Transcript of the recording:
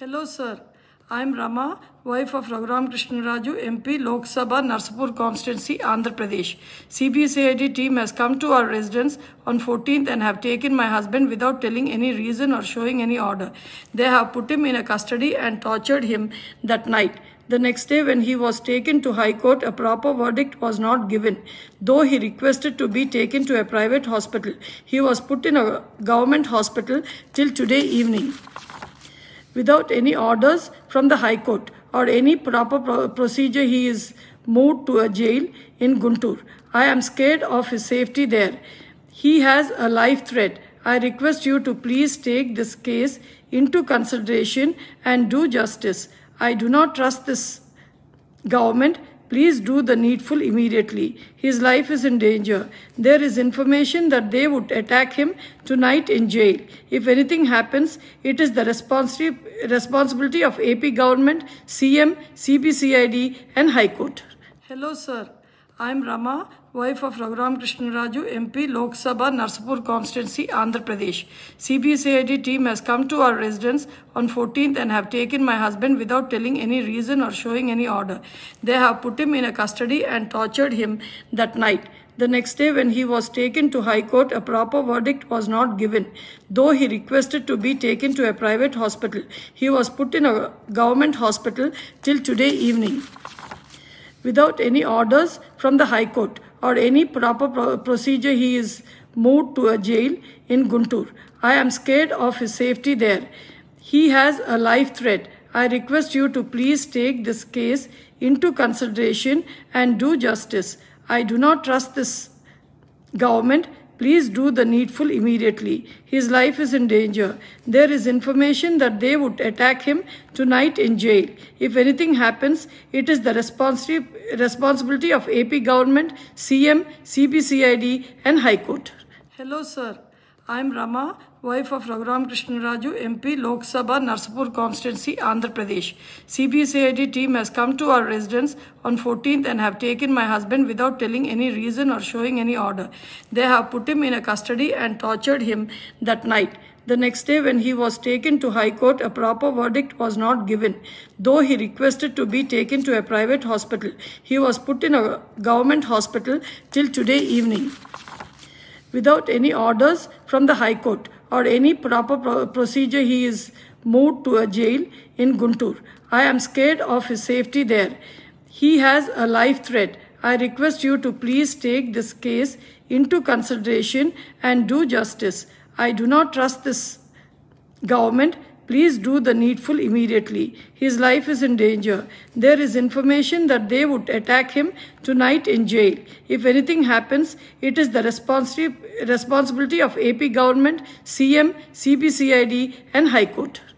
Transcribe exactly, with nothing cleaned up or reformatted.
Hello, sir. I am Rama, wife of Raghuram Krishnaraju, M P, Lok Sabha, Narsapur Constituency, Andhra Pradesh. C B C I D team has come to our residence on fourteenth and have taken my husband without telling any reason or showing any order. They have put him in a custody and tortured him that night. The next day, when he was taken to High Court, a proper verdict was not given. Though he requested to be taken to a private hospital, he was put in a government hospital till today evening, without any orders from the High Court or any proper pro procedure. He is moved to a jail in Guntur. I am scared of his safety there. He has a life threat. I request you to please take this case into consideration and do justice. I do not trust this government. Please do the needful immediately. His life is in danger. There is information that they would attack him tonight in jail. If anything happens, it is the responsi responsibility of A P government, C M, C B C I D and High Court. Hello, sir. I am Rama, wife of Raghuram Krishnaraju, M P, Lok Sabha, Narsapur Constituency, Andhra Pradesh. C B C I D team has come to our residence on fourteenth and have taken my husband without telling any reason or showing any order. They have put him in a custody and tortured him that night. The next day, when he was taken to High Court, a proper verdict was not given. Though he requested to be taken to a private hospital, he was put in a government hospital till today evening, without any orders from the High Court or any proper pro procedure. He is moved to a jail in Guntur. I am scared of his safety there. He has a life threat. I request you to please take this case into consideration and do justice. I do not trust this government. Please do the needful immediately. His life is in danger. There is information that they would attack him tonight in jail. If anything happens, it is the responsi responsibility of A P government, C M, C B C I D and High Court. Hello, sir. I am Rama, wife of Raghuram Krishnaraju, M P, Lok Sabha, Narsapur Constituency, Andhra Pradesh. C B C I D team has come to our residence on fourteenth and have taken my husband without telling any reason or showing any order. They have put him in a custody and tortured him that night. The next day, when he was taken to High Court, a proper verdict was not given. Though he requested to be taken to a private hospital, he was put in a government hospital till today evening, without any orders from the High Court or any proper pro procedure. He is moved to a jail in Guntur. I am scared of his safety there. He has a life threat. I request you to please take this case into consideration and do justice. I do not trust this government. Please do the needful immediately. His life is in danger. There is information that they would attack him tonight in jail. If anything happens, it is the responsi responsibility of A P government, C M, C B C I D and High Court.